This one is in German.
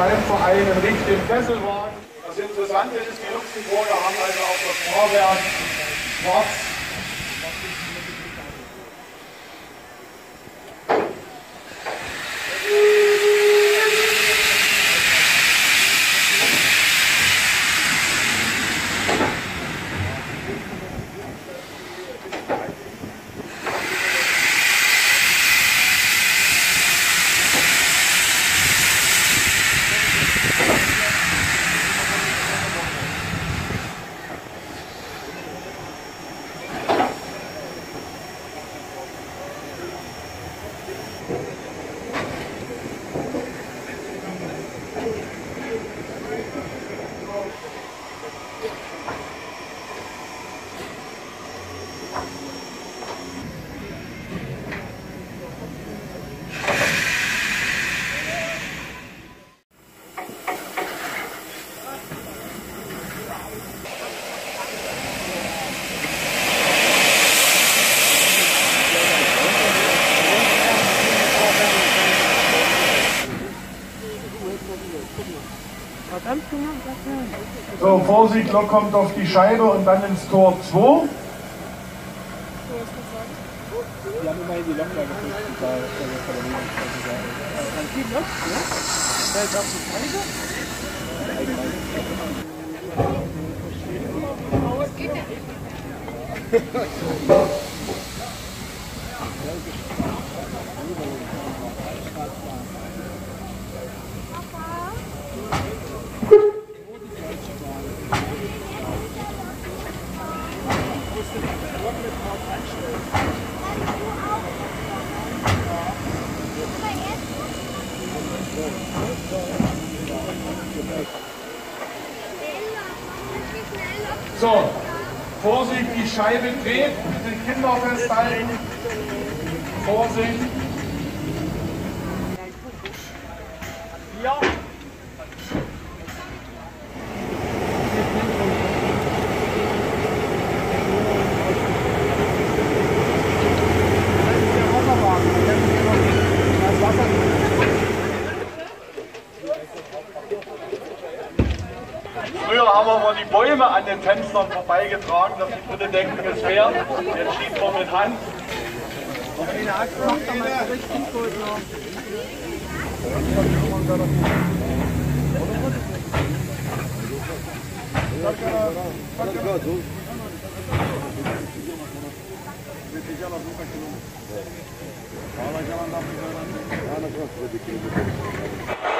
Scheibenverein in Richtung Kesselwagen. Das Interessante ist, die Luxemburger haben also auch das Fahrwerk schwarz. So, Vorsicht, Lok kommt auf die Scheibe und dann ins Tor 2. Wir haben immerhin die Lok da gefunden, da die Lok, ne? Fällt auf die Scheibe? Was geht denn? So, Vorsicht, die Scheibe dreht, bitte Kinder festhalten. Vorsicht. Ja. Früher haben wir mal die Bäume an den Fenstern vorbeigetragen, dass die Dritte denken, es wäre. Jetzt schiebt man mit Hand. Eine Axt macht da mal richtig gut noch. Ja,